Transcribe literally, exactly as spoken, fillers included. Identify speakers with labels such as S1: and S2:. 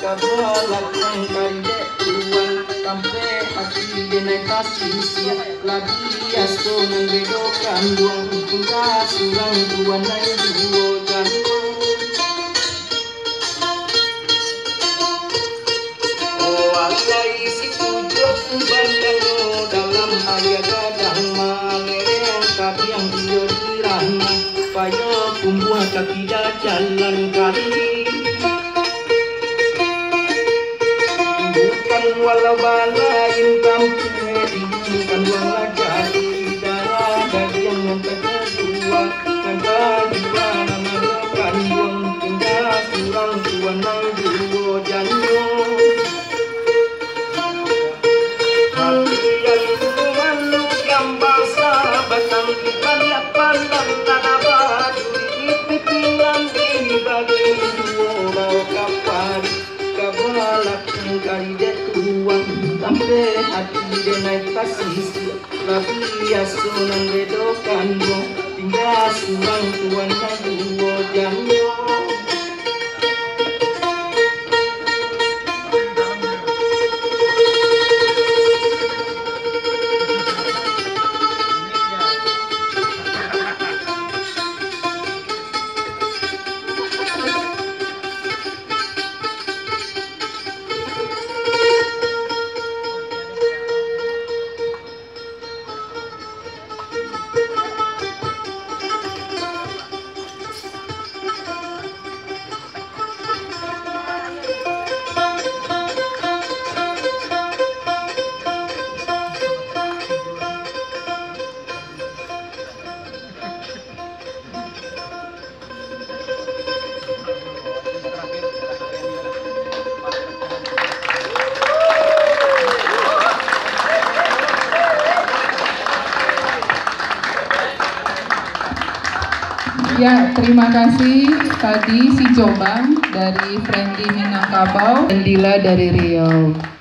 S1: kabalak ng kaide tuan kampe hati denai kasih sia lagi aso ng redo kanduang hingga surang tuan nai duo jantung oh alai si tujuh bandang dalam ayat gadang malereng kapiang iyo dirana payo kumbuah kaki dah jalan kali bukan walau balain kampung dibukan wala jadi darah dari yang kedua dan kedua nama depan buang tinggal surang tuan nang duo jantung hati yang malu yang bangsa batang banyak pandang tanah batu pipingan ini bagi duo bawa kapal kabalak kaide tuang sampai hati denai kasih lagi aso nang redo kandung tinggal surang tuan nang duo jantung
S2: Ya, terima kasih tadi si Jombang dari Friendly Minangkabau dan Dila dari Riau.